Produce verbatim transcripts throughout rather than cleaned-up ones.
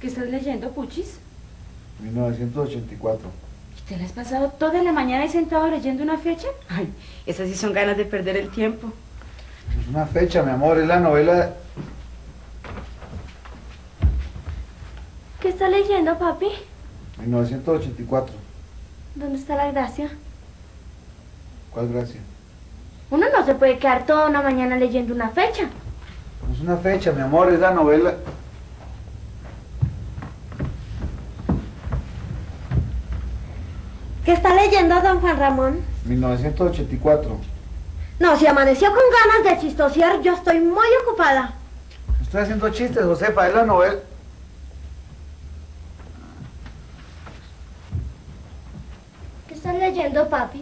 ¿Qué estás leyendo, Puchis? mil novecientos ochenta y cuatro. ¿Y te la has pasado toda la mañana ahí sentado leyendo una fecha? Ay, esas sí son ganas de perder el tiempo. Es una fecha, mi amor, es la novela... ¿Qué está leyendo, papi? mil novecientos ochenta y cuatro. ¿Dónde está la gracia? ¿Cuál gracia? Uno no se puede quedar toda una mañana leyendo una fecha. No es una fecha, mi amor, es la novela... ¿Qué está leyendo don Juan Ramón? mil novecientos ochenta y cuatro. No, si amaneció con ganas de chistosear, yo estoy muy ocupada. No estoy haciendo chistes, Josefa, es la novela... ¿Qué estás leyendo, papi?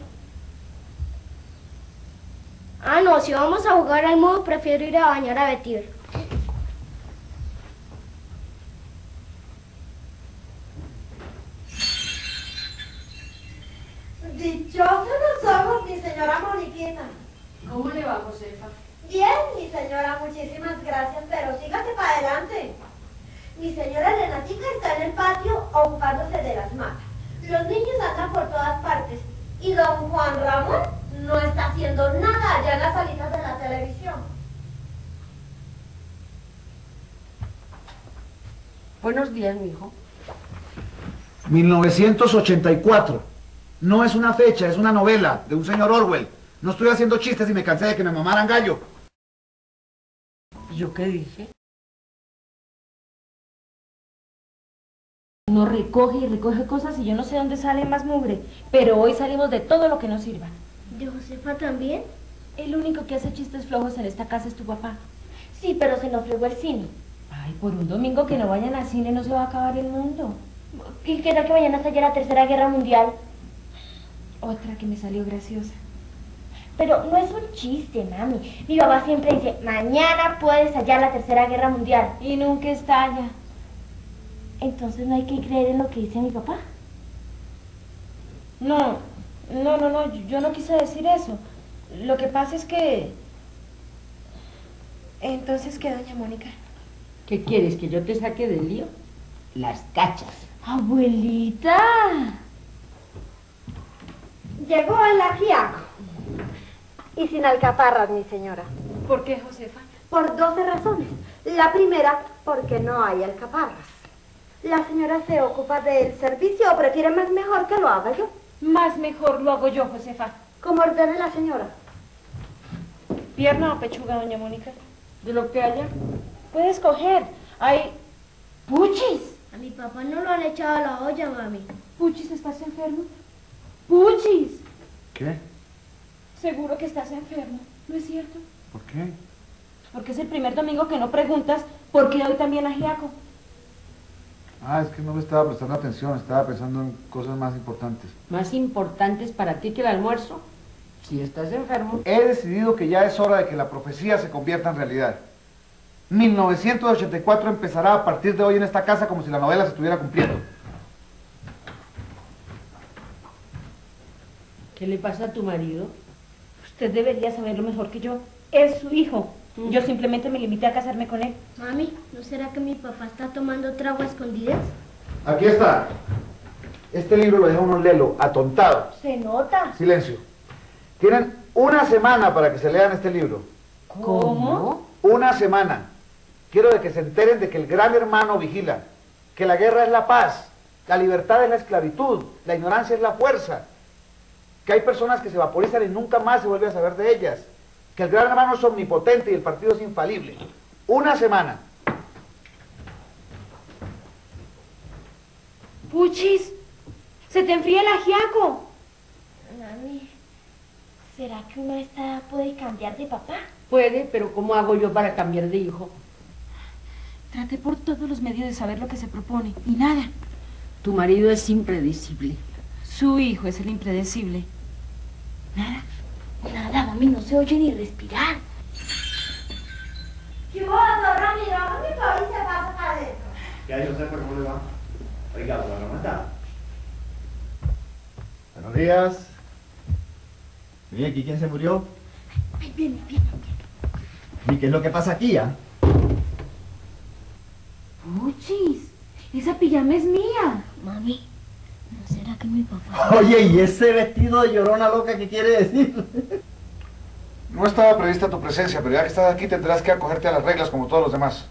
Ah, no, si vamos a jugar al modo, prefiero ir a bañar a Betir. Dichosos los ojos, mi señora Moniquita. ¿Cómo le va, Josefa? Bien, mi señora, muchísimas gracias, pero sígase para adelante. Mi señora Renatica está en el patio ocupándose de las matas. Los niños andan por todas partes. Y don Juan Ramón no está haciendo nada allá en las salitas de la televisión. Buenos días, mijo. mil novecientos ochenta y cuatro. No es una fecha, es una novela de un señor Orwell. No estoy haciendo chistes y me cansé de que me mamaran gallo. ¿Yo qué dije? Uno recoge y recoge cosas y yo no sé dónde sale más mugre. Pero hoy salimos de todo lo que nos sirva. ¿De Josefa también? El único que hace chistes flojos en esta casa es tu papá. Sí, pero se nos fregó el cine. Ay, por un domingo que no vayan al cine no se va a acabar el mundo. ¿Qué tal que mañana estalla la Tercera Guerra Mundial? Otra que me salió graciosa. Pero no es un chiste, mami. Mi papá siempre dice, mañana puede estallar la Tercera Guerra Mundial. Y nunca estalla. Entonces no hay que creer en lo que dice mi papá. No, no, no, no, yo no quise decir eso. Lo que pasa es que... Entonces, ¿qué, doña Mónica? ¿Qué quieres, que yo te saque del lío? Las cachas. ¡Abuelita! Llegó el ajiaco. Y sin alcaparras, mi señora. ¿Por qué, Josefa? Por doce razones. La primera, porque no hay alcaparras. ¿La señora se ocupa del servicio o prefiere más mejor que lo haga yo? Más mejor lo hago yo, Josefa. Como ordene la señora. ¿Pierna o pechuga, doña Mónica? De lo que haya. Puedes coger. Hay... ¡Puchis! A mi papá no lo han echado a la olla, mami. ¿Puchis, estás enfermo? ¡Puchis! ¿Qué? Seguro que estás enfermo, ¿no es cierto? ¿Por qué? Porque es el primer domingo que no preguntas por qué hoy también ajiaco. Ah, es que no me estaba prestando atención, estaba pensando en cosas más importantes. Más importantes para ti que el almuerzo. Si estás enfermo. He decidido que ya es hora de que la profecía se convierta en realidad. mil novecientos ochenta y cuatro empezará a partir de hoy en esta casa como si la novela se estuviera cumpliendo. ¿Qué le pasa a tu marido? Usted debería saberlo mejor que yo. Es su hijo. Mm. Yo simplemente me limité a casarme con él. Mami, ¿no será que mi papá está tomando trago a escondidas? Aquí está. Este libro lo deja uno lelo, atontado. Se nota. Silencio. Tienen una semana para que se lean este libro. ¿Cómo? Una semana. Quiero de que se enteren de que el gran hermano vigila, que la guerra es la paz, la libertad es la esclavitud, la ignorancia es la fuerza, que hay personas que se vaporizan y nunca más se vuelve a saber de ellas, que el gran hermano es omnipotente y el partido es infalible. Una semana. Puchis, se te enfría el ajiaco. Mami, ¿será que uno a esta edad puede cambiar de papá? Puede, pero ¿cómo hago yo para cambiar de hijo? Traté por todos los medios de saber lo que se propone, y nada. Tu marido es impredecible. Su hijo es el impredecible. Nada. Nada, mami, no se oye ni respirar. ¿Qué pasa, Ramiro? ¿A dónde todavía se pasa para adentro? ¿Qué hay, Josefa? ¿Cómo le va? Oiga, ¿lo van a matar? Buenos días. Mire, ¿aquí quién se murió? Ay, viene, viene. ¿Y qué es lo que pasa aquí, ah? Puchis, Esa pijama es mía. Mami, ¿no será que mi papá... Oye, ¿y ese vestido de llorona loca qué quiere decir? No estaba prevista tu presencia, pero ya que estás aquí tendrás que acogerte a las reglas como todos los demás.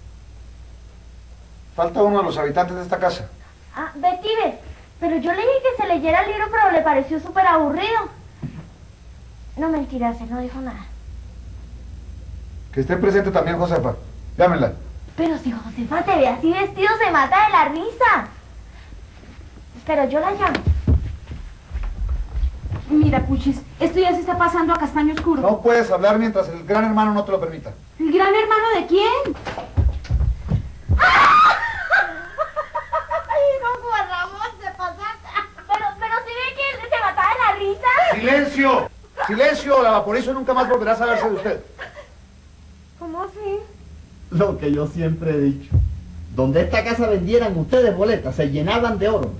Falta uno de los habitantes de esta casa. Ah, Betty, ve, pero yo le dije que se leyera el libro, pero le pareció súper aburrido. No, mentiras, él no dijo nada. Que esté presente también Josefa. Llámenla. Pero si Josefa te ve así vestido, se mata de la risa. Pero yo la llamo. Mira, Puchis, esto ya se está pasando a castaño oscuro. No puedes hablar mientras el gran hermano no te lo permita. ¿El gran hermano de quién? Ay, no, Juan Ramón, se pasaste. Pero, pero si ve que él se mataba de la risa. ¡Silencio! ¡Silencio! La vaporizo nunca más volverá a saberse de usted. ¿Cómo así? Lo que yo siempre he dicho. Donde esta casa vendieran ustedes boletas, se llenaban de oro.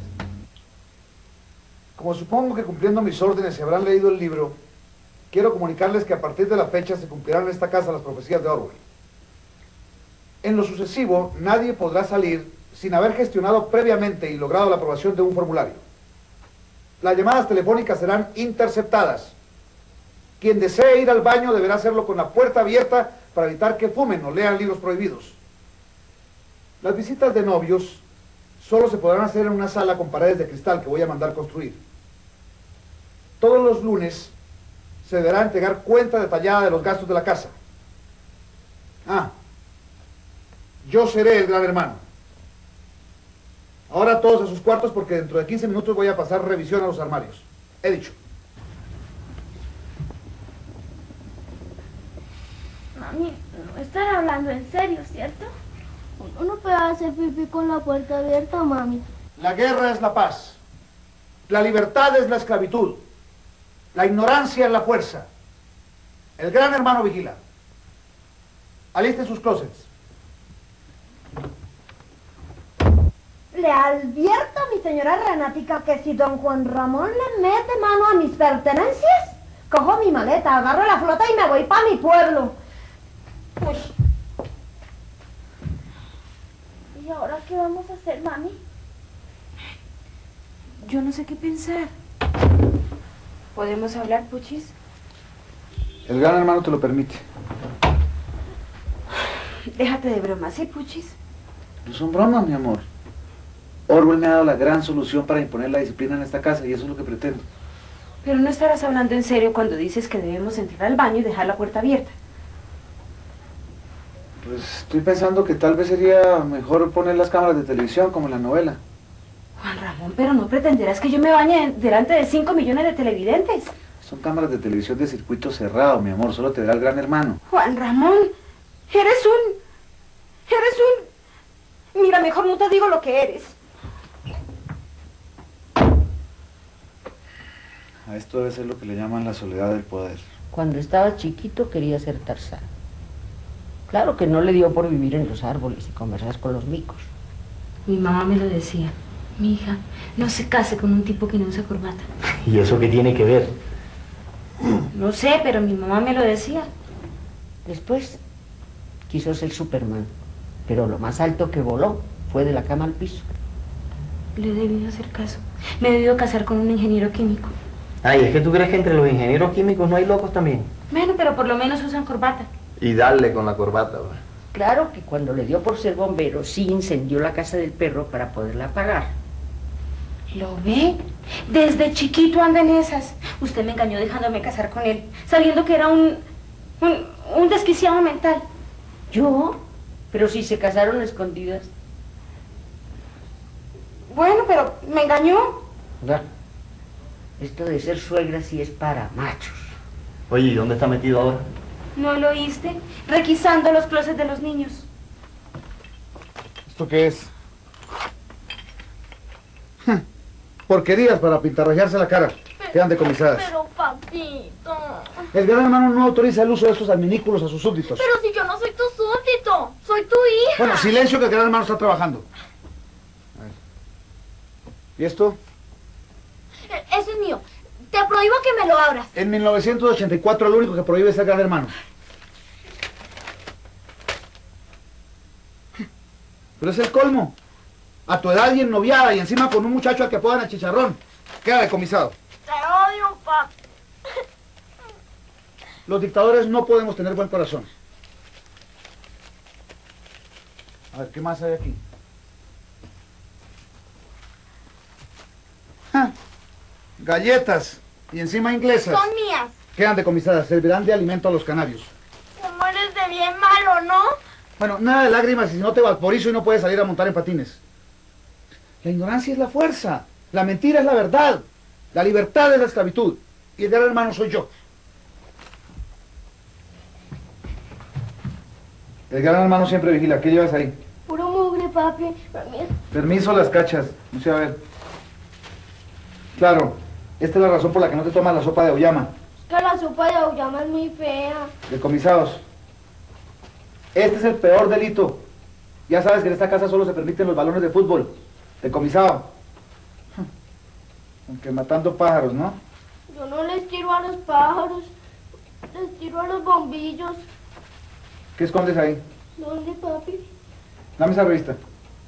Como supongo que cumpliendo mis órdenes se habrán leído el libro, quiero comunicarles que a partir de la fecha se cumplirán en esta casa las profecías de Orwell. En lo sucesivo, nadie podrá salir sin haber gestionado previamente y logrado la aprobación de un formulario. Las llamadas telefónicas serán interceptadas. Quien desee ir al baño deberá hacerlo con la puerta abierta para evitar que fumen o lean libros prohibidos. Las visitas de novios solo se podrán hacer en una sala con paredes de cristal que voy a mandar construir. Todos los lunes se deberá entregar cuenta detallada de los gastos de la casa. Ah, yo seré el gran hermano. Ahora todos a sus cuartos porque dentro de quince minutos voy a pasar revisión a los armarios. He dicho. Mami, no están hablando en serio, ¿cierto? Uno no puede hacer pipí con la puerta abierta, mami. La guerra es la paz. La libertad es la esclavitud. La ignorancia es la fuerza. El gran hermano vigila. Alisten sus closets. Le advierto a mi señora Renática que si don Juan Ramón le mete mano a mis pertenencias, cojo mi maleta, agarro la flota y me voy para mi pueblo. Uy. ¿Y ahora qué vamos a hacer, mami? Yo no sé qué pensar. ¿Podemos hablar, Puchis? El gran hermano te lo permite. Déjate de bromas, ¿sí, Puchis? No son bromas, mi amor. Orwell me ha dado la gran solución para imponer la disciplina en esta casa y eso es lo que pretendo. Pero no estarás hablando en serio cuando dices que debemos entrar al baño y dejar la puerta abierta. Pues estoy pensando que tal vez sería mejor poner las cámaras de televisión como en la novela. Juan Ramón, pero no pretenderás que yo me bañe delante de cinco millones de televidentes. Son cámaras de televisión de circuito cerrado, mi amor, solo te verá el gran hermano. Juan Ramón, eres un... eres un... Mira, mejor no te digo lo que eres. A esto debe ser lo que le llaman la soledad del poder. Cuando estaba chiquito quería ser Tarzán. Claro que no le dio por vivir en los árboles y conversar con los micos. Mi mamá me lo decía. Mi hija, no se case con un tipo que no usa corbata. ¿Y eso qué tiene que ver? No sé, pero mi mamá me lo decía. Después quiso ser Superman, pero lo más alto que voló fue de la cama al piso. Le he debido hacer caso. Me he debido casar con un ingeniero químico. Ay, ¿es que tú crees que entre los ingenieros químicos no hay locos también? Bueno, pero por lo menos usan corbata. Y darle con la corbata, ¿verdad? Claro que cuando le dio por ser bombero, sí incendió la casa del perro para poderla apagar. ¿Lo ve? Desde chiquito anda en esas. Usted me engañó dejándome casar con él, sabiendo que era un... un, un desquiciado mental. ¿Yo? Pero si se casaron escondidas. Bueno, pero me engañó. ¿Verdad? Esto de ser suegra sí es para machos. Oye, ¿y dónde está metido ahora? ¿No lo oíste? Requisando los closets de los niños. ¿Esto qué es? Porquerías para pintarrajearse la cara. Quedan decomisadas. Pero, papito... El gran hermano no autoriza el uso de estos adminículos a sus súbditos. Pero si yo no soy tu súbdito, soy tu hija. Bueno, silencio que el gran hermano está trabajando. A ver. ¿Y esto? E- Eso es mío. Te prohíbo que me lo abras. En mil novecientos ochenta y cuatro lo único que prohíbe es el gran hermano. Pero es el colmo. A tu edad y en noviada y encima con un muchacho al que apodan el chicharrón. Queda decomisado. Te odio, papi. Los dictadores no podemos tener buen corazón. A ver, ¿qué más hay aquí? Ah, galletas. Y encima inglesas. Son mías. Quedan decomisadas. Servirán de alimento a los canarios. Como eres de bien malo, ¿no? Bueno, nada de lágrimas y si no te vaporizo y no puedes salir a montar en patines. La ignorancia es la fuerza. La mentira es la verdad. La libertad es la esclavitud. Y el gran hermano soy yo. El gran hermano siempre vigila. ¿Qué llevas ahí? Puro mugre, papi. Permiso. Permiso, las cachas. No sé, a ver. Claro, esta es la razón por la que no te tomas la sopa de auyama. Es que la sopa de auyama es muy fea. Decomisados. Este es el peor delito. Ya sabes que en esta casa solo se permiten los balones de fútbol. Decomisado. Aunque matando pájaros, ¿no? Yo no les tiro a los pájaros. Les tiro a los bombillos. ¿Qué escondes ahí? ¿Dónde, papi? Dame esa revista.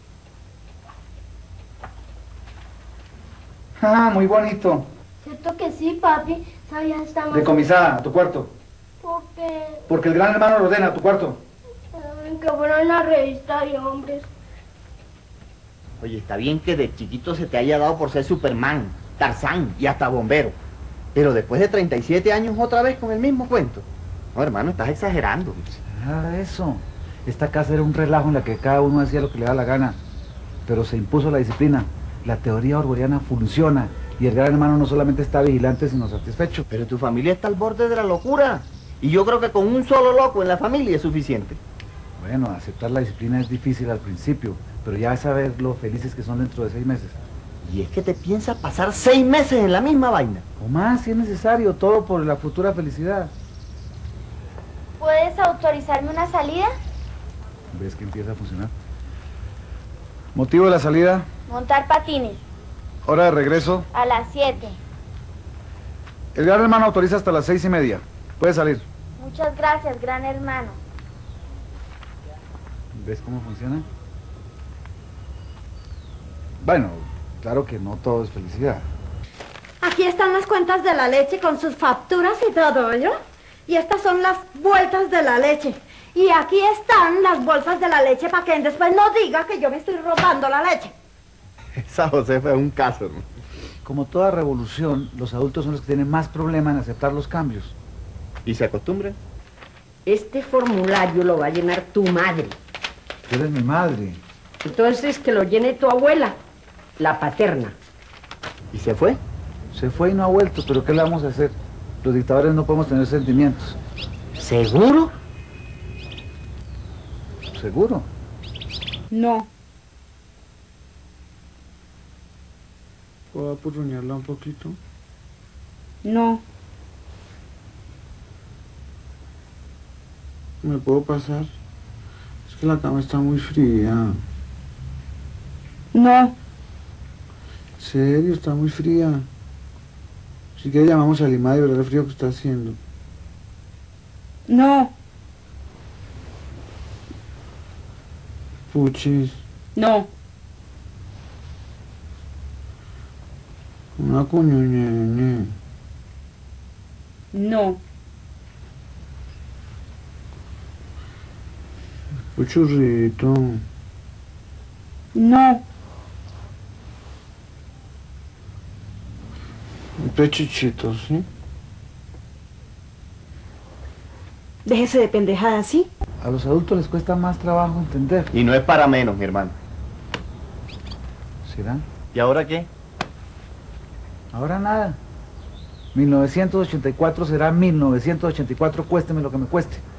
Ah, muy bonito. Cierto que sí, papi. Esa vieja está más... Decomisada, a tu cuarto. ¿Por qué? Porque el gran hermano lo ordena, a tu cuarto. Ay, que fuera en la revista de hombres. Oye, está bien que de chiquito se te haya dado por ser Superman, Tarzán y hasta bombero. Pero después de treinta y siete años otra vez con el mismo cuento. No, hermano, estás exagerando. Nada de eso. Esta casa era un relajo en la que cada uno hacía lo que le da la gana. Pero se impuso la disciplina. La teoría orwelliana funciona. Y el gran hermano no solamente está vigilante, sino satisfecho. Pero tu familia está al borde de la locura. Y yo creo que con un solo loco en la familia es suficiente. Bueno, aceptar la disciplina es difícil al principio, pero ya vas a ver lo felices que son dentro de seis meses. Y es que te piensas pasar seis meses en la misma vaina. O más, si es necesario, todo por la futura felicidad. ¿Puedes autorizarme una salida? ¿Ves que empieza a funcionar? Motivo de la salida, Montar patines. hora de regreso. A las siete. El gran hermano autoriza hasta las seis y media. Puedes salir. Muchas gracias, gran hermano. ¿Ves cómo funciona? Bueno, claro que no todo es felicidad. Aquí están las cuentas de la leche con sus facturas y todo, ¿yo? Y estas son las vueltas de la leche. Y aquí están las bolsas de la leche para que después no diga que yo me estoy robando la leche. Esa Josefa es un caso, hermano. Como toda revolución, los adultos son los que tienen más problema en aceptar los cambios. ¿Y se acostumbran? Este formulario lo va a llenar tu madre. Tú eres mi madre. Entonces que lo llene tu abuela, la paterna. ¿Y se fue? Se fue y no ha vuelto, pero ¿qué le vamos a hacer? Los dictadores no podemos tener sentimientos. ¿Seguro? ¿Seguro? No. ¿Puedo apurruñarla un poquito? No. ¿Me puedo pasar? Es que la cama está muy fría. No. En serio, está muy fría. Si quieres llamamos a Lima y ver el frío que está haciendo. No. Puchis, No. una cuñuñeñe. No. Puchurrito. No. Un pechichito, ¿sí? Déjese de pendejadas, ¿sí? A los adultos les cuesta más trabajo entender. Y no es para menos, mi hermano. ¿Será? ¿Y ahora qué? Ahora nada. mil novecientos ochenta y cuatro será mil novecientos ochenta y cuatro, cuésteme lo que me cueste.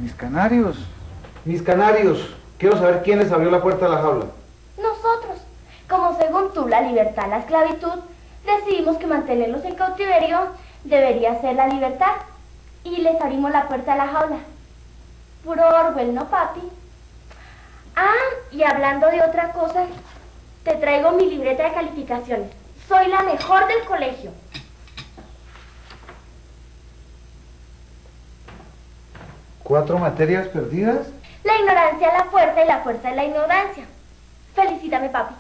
Mis canarios. Mis canarios. Quiero saber quién les abrió la puerta de la jaula. Nosotros, como según tú la libertad, la esclavitud, decidimos que mantenerlos en cautiverio debería ser la libertad y les abrimos la puerta de la jaula. Puro Orwell, ¿no, papi? Ah, y hablando de otra cosa, te traigo mi libreta de calificaciones. Soy la mejor del colegio. ¿Cuatro materias perdidas? La ignorancia es la fuerza y la fuerza es la ignorancia. Felicítame, papi.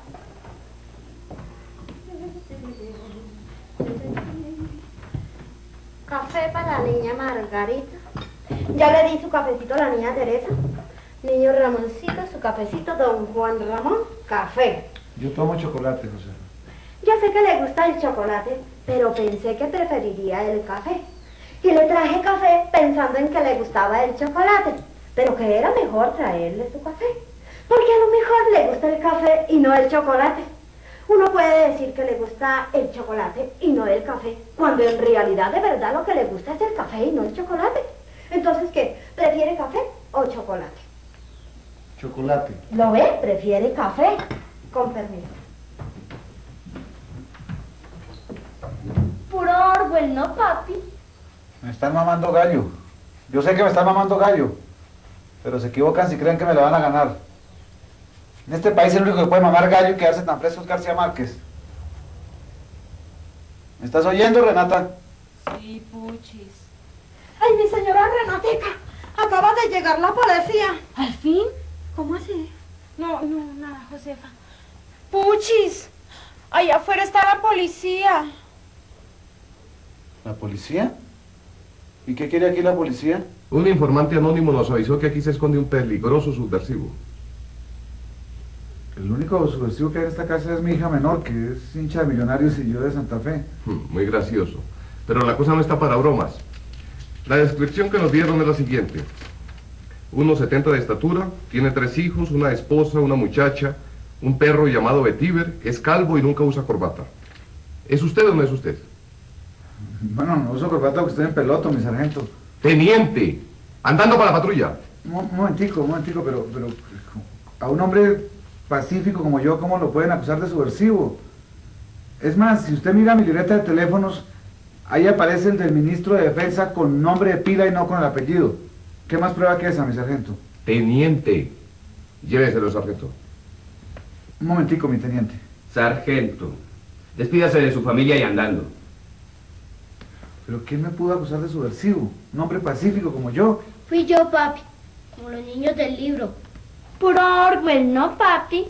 Café para la niña Margarita. Ya le di su cafecito a la niña Teresa. Niño Ramoncito, su cafecito. Don Juan Ramón, café. Yo tomo chocolate, José. Ya sé que le gusta el chocolate, pero pensé que preferiría el café. Y le traje café pensando en que le gustaba el chocolate, pero que era mejor traerle su café. Porque a lo mejor le gusta el café y no el chocolate. Uno puede decir que le gusta el chocolate y no el café, cuando en realidad de verdad lo que le gusta es el café y no el chocolate. Entonces, ¿qué? ¿Prefiere café o chocolate? Chocolate. ¿Lo ve? Prefiere café. Con permiso. Puro Orwell, ¿no, papi? Me están mamando gallo. Yo sé que me están mamando gallo, pero se equivocan si creen que me la van a ganar. En este país el único que puede mamar gallo y quedarse tan fresco es García Márquez. ¿Me estás oyendo, Renata? Sí, Puchis. Ay, mi señora Renatica, acaba de llegar la policía. ¿Al fin? ¿Cómo así? No, no, nada, Josefa. Puchis, allá afuera está la policía. ¿La policía? ¿Y qué quiere aquí la policía? Un informante anónimo nos avisó que aquí se esconde un peligroso subversivo. El único subversivo que hay en esta casa es mi hija menor, que es hincha de Millonarios y yo de Santa Fe. Muy gracioso. Pero la cosa no está para bromas. La descripción que nos dieron es la siguiente. uno setenta de estatura, tiene tres hijos, una esposa, una muchacha, un perro llamado Vetiver, es calvo y nunca usa corbata. ¿Es usted o no es usted? Bueno, no uso corbata porque estoy en peloto, mi sargento. Teniente, andando para la patrulla. Un, un momentico, un momentico, pero, pero a un hombre pacífico como yo, ¿cómo lo pueden acusar de subversivo? Es más, si usted mira mi libreta de teléfonos, ahí aparece el del ministro de Defensa con nombre de pila y no con el apellido. ¿Qué más prueba que esa, mi sargento? Teniente, lléveselo, sargento. Un momentico, mi teniente. Sargento, despídase de su familia y andando. ¿Pero quién me pudo acusar de subversivo? Un hombre pacífico como yo. Fui yo, papi, como los niños del libro. Puro Orwell, ¿no, papi?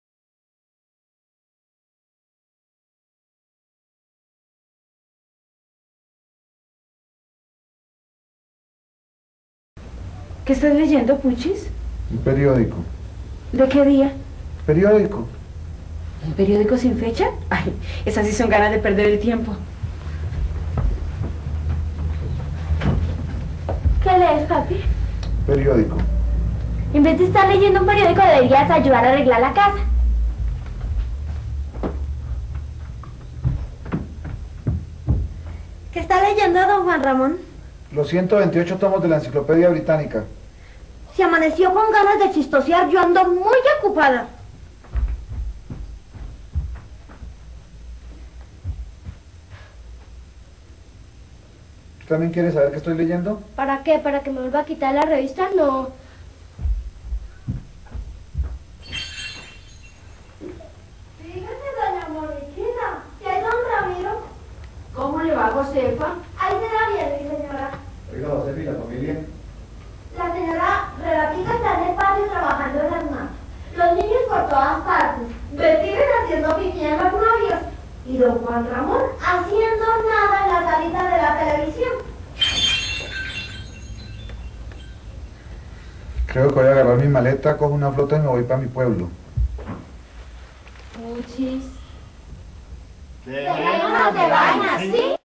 ¿Qué estás leyendo, Puchis? Un periódico. ¿De qué día? ¿Periódico? ¿Un periódico sin fecha? Ay, esas sí son ganas de perder el tiempo. ¿Qué lees, papi? Periódico. En vez de estar leyendo un periódico, deberías ayudar a arreglar la casa. ¿Qué está leyendo don Juan Ramón? Los ciento veintiocho tomos de la Enciclopedia Británica. Se amaneció con ganas de chistosear, yo ando muy ocupada. ¿Tú también quieres saber qué estoy leyendo? ¿Para qué? ¿Para que me vuelva a quitar la revista? No. Fíjate, doña Morichita, que hay don Ramiro. ¿Cómo le va, Josefa? Ahí se da bien, mi señora. Oiga, José, ¿y la familia? La señora Renatica está en el patio trabajando en las manos. Los niños por todas partes. Vetiven haciendo pipí en los labios. Y don Juan Ramón haciendo nada en la salita de la televisión. Creo que voy a agarrar mi maleta, cojo una flota y me voy para mi pueblo. Puchis. Dejémonos de vainas, ¿sí?